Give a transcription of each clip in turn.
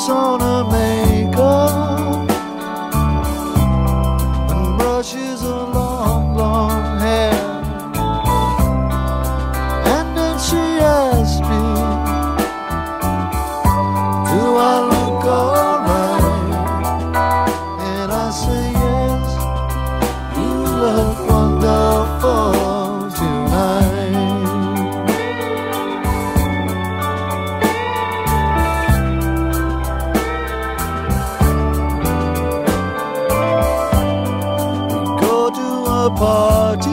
puts on her makeup and brushes her long, long hair. And then she asks me, do I look alright? And I say yes, you look wonderful tonight. We go to a party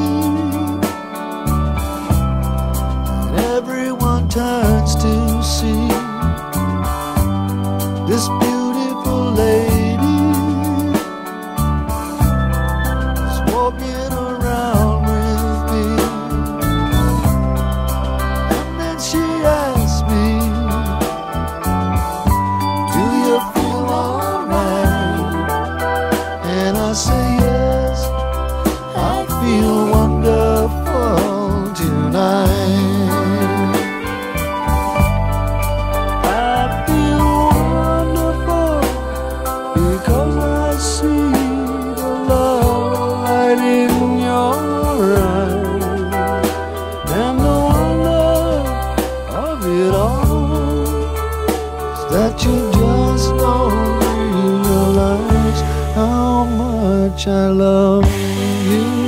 and everyone turns to see this beautiful lady is walking around with me. And then she asks me, do you feel alright? And I say yes, I feel wonderful tonight. Because I see the love light in your eyes, and the wonder of it all is that you just don't realize how much I love you.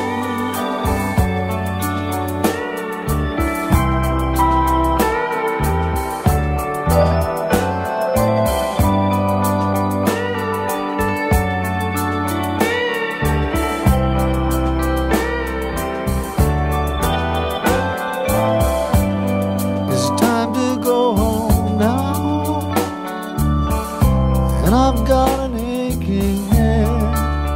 And I've got an aching head,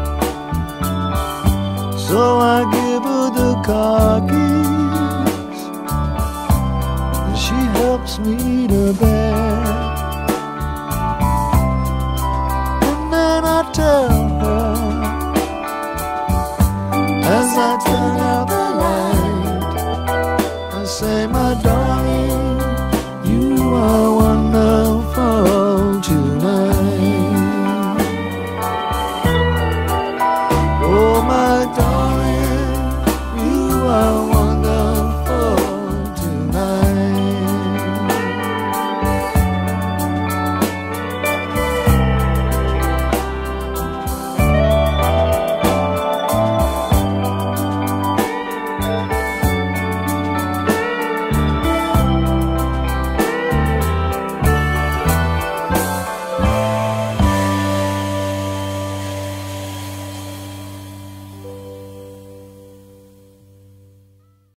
so I give her the car keys, and she helps me to bed.